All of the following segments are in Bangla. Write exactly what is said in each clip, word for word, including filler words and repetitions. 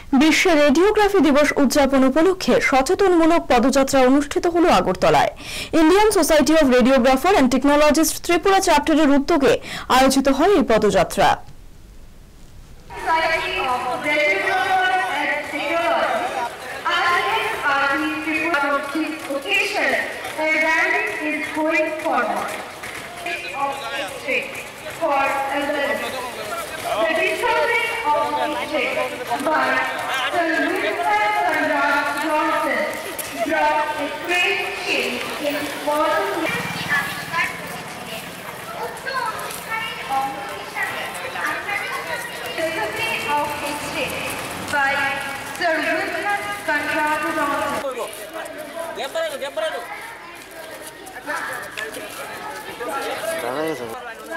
বিশ্ব রেডিওগ্রাফি দিবস উদযাপন উপলক্ষে সচেতনমূলক পদযাত্রা অনুষ্ঠিত হলো আগরতলায়। Indian society of radiographer and technologist Tripura চ্যাপ্টারের উদ্যোগে আয়োজিত হয় এই পদযাত্রা। By Sir Wilfred Conrad Johnson brought a great change in modern of history by Sir Wilfred Conrad Johnson.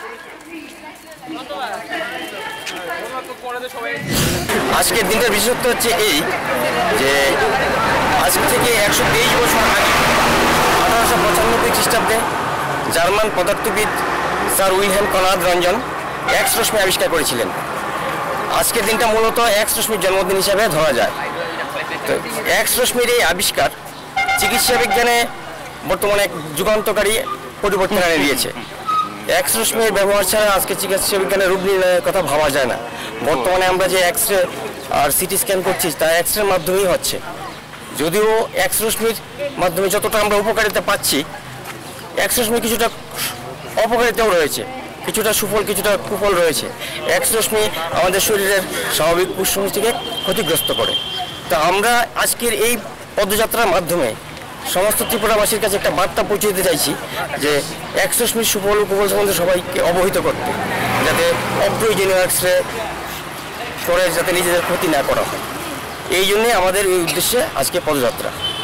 আজকের দিনটার বিশেষত্ব হচ্ছে এই যে আজ থেকে একশো তেইশ বছর আগে আঠারোশো পঁচানব্বই খ্রিস্টাব্দে জার্মান পদার্থবিদ sir Wilhelm Conrad Roentgen X রশ্মি আবিষ্কার করেছিলেন। আজকের দিনটা মূলত এক্স রশ্মির জন্মদিন হিসাবে ধরা যায়। তো এক্স রশ্মির এই আবিষ্কার চিকিৎসা বিজ্ঞানে বর্তমানে এক যুগান্তকারী পরিবর্তন এনে দিয়েছে। এক্স রশ্মির ব্যবহার ছাড়া আজকে চিকিৎসা বিজ্ঞানের রূপ নির্ণয়ের কথা ভাবা যায় না। বর্তমানে আমরা যে এক্স রে আর সিটি স্ক্যান করছি তা এক্স রের মাধ্যমেই হচ্ছে। যদিও এক্স রশ্মির মাধ্যমে যতটা আমরা উপকারিতা পাচ্ছি, এক্স রশ্মির কিছুটা অপকারিতাও রয়েছে, কিছুটা সুফল কিছুটা কুফল রয়েছে। এক্স রশ্মি আমাদের শরীরের স্বাভাবিক পুষ্টিকে ক্ষতিগ্রস্ত করে। তো আমরা আজকের এই পদযাত্রার মাধ্যমে সমস্ত ত্রিপুরাবাসীর কাছে একটা বার্তা পৌঁছে দিতে চাইছি যে এক্স রশ্মির সুফল ও কুফল সম্বন্ধে সবাইকে অবহিত করতে, যাতে অপ্রয়োজনীয় এক্স রে করে যাতে নিজেদের ক্ষতি না করা হয়। এই জন্যে আমাদের এই উদ্দেশ্যে আজকে পদযাত্রা।